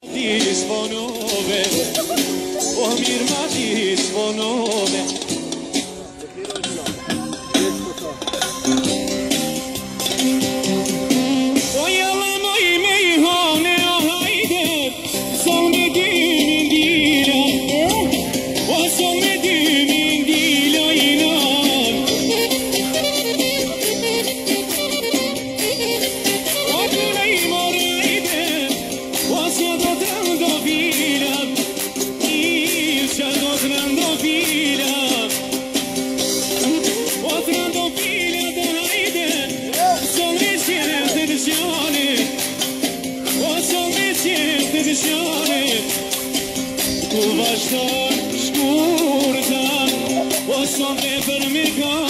Zvonove, o mirmati zvonove. O jala moj me I hane, o hajde, som me dy min dila, o som me dy min dila I nan. O kune I morajde, o se do trando vila, I se do trando vila, o trando vila do hajde, som me sjente dëshjane, o som me sjente dëshjane, ku vazhdon shkurta, o som me për me ka.